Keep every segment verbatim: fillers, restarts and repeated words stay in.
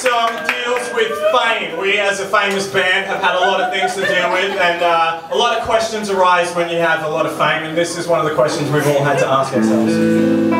song deals with fame. We, as a famous band, have had a lot of things to deal with, and uh, a lot of questions arise when you have a lot of fame, and this is one of the questions we've all had to ask ourselves.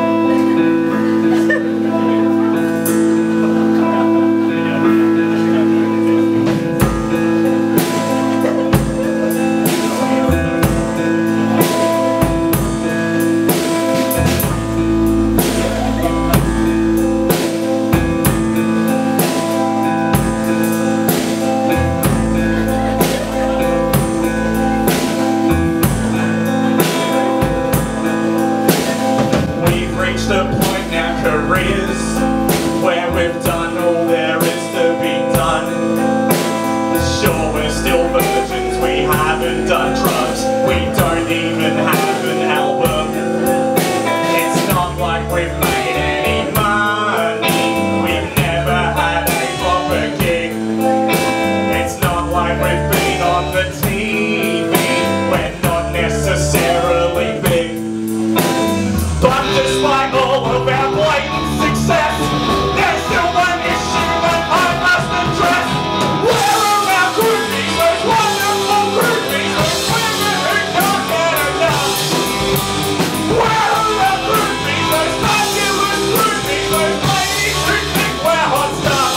The point in our careers where we've done all there is to be done. Sure, we're still virgins, we haven't done drugs, we don't even have an album. It's not like we've made any money, we've never had a proper gig. It's not like we've been on the T V, we're not necessarily big. But despite all of our blatant success, there's still one issue that I must address. Where are our groupies, those wonderful groupies, those women who can't get enough? Where are our groupies, those fabulous groupies, those ladies who think we're hot stuff?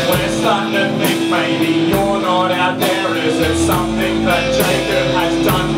Maybe you're not out there. Is it something that Jacob has done